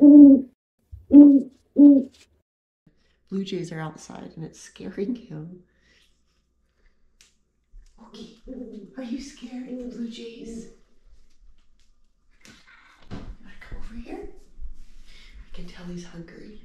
Blue jays are outside and it's scaring him. Oaky, are you scared of the blue jays? You wanna come over here? I can tell he's hungry.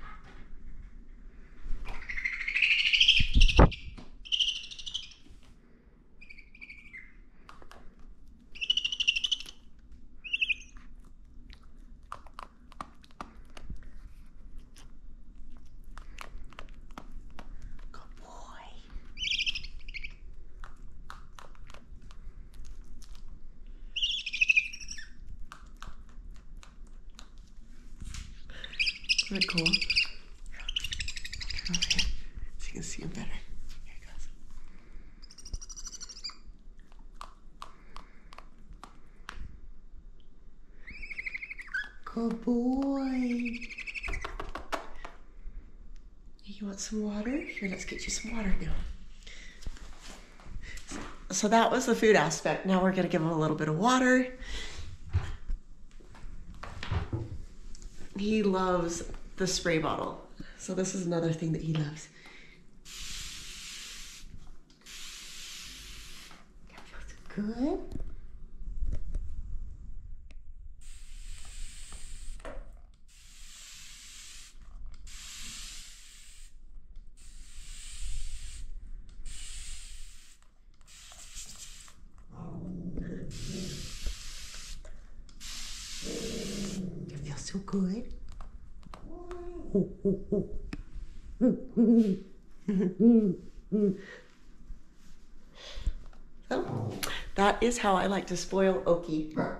Isn't that cool? Turn over here so you can see him better. Here he goes. Good boy. You want some water? Here, let's get you some water now. So that was the food aspect. Now we're gonna give him a little bit of water. He loves the spray bottle. So this is another thing that he loves. That feels good. That feels so good. So, that is how I like to spoil Oaky.